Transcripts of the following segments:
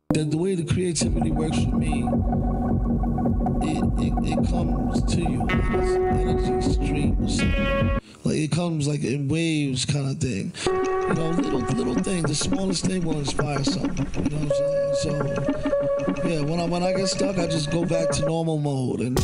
That the way the creativity works for me, it comes to you like it's an energy stream or something. Like it comes like in waves kind of thing. You know, little things, the smallest thing will inspire something. You know what I'm saying? So yeah, when I get stuck, I just go back to normal mode and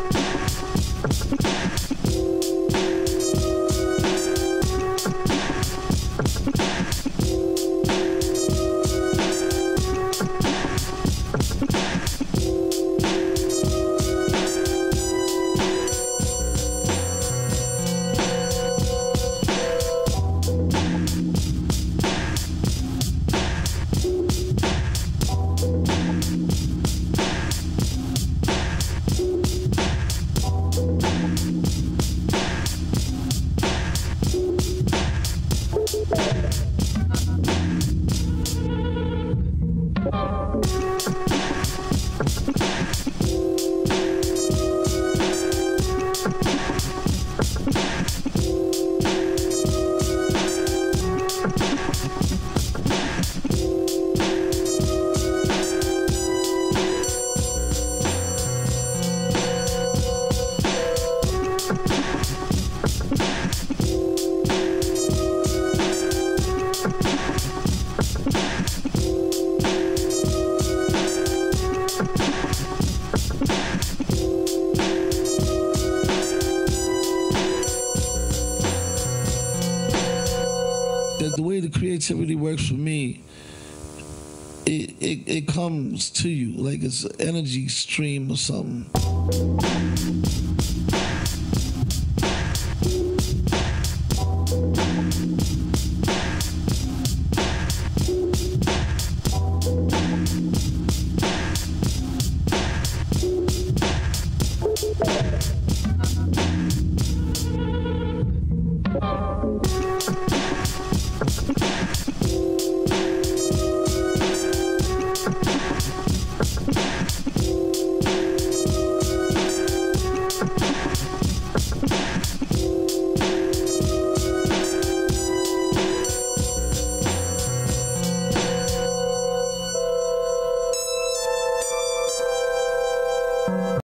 the way the creativity works for me, it comes to you like it's an energy stream or something.